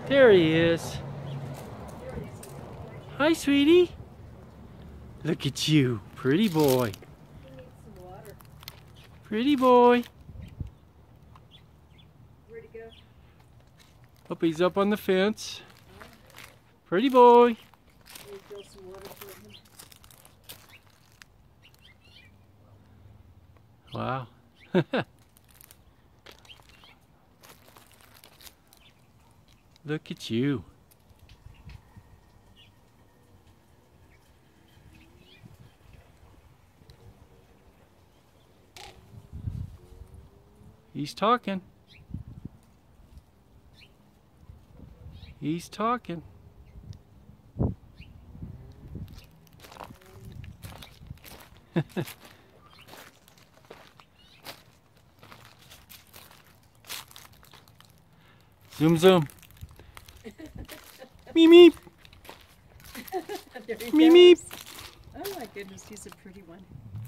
There he is. Hi, sweetie. Look at you. Pretty boy. Pretty boy. Where'd he go? Up, he's up on the fence. Pretty boy. Fill some water for him. Wow. Look at you. He's talking. He's talking. Zoom, zoom. Meep, meep. There he Meep, meep. goes. Oh my goodness, he's a pretty one.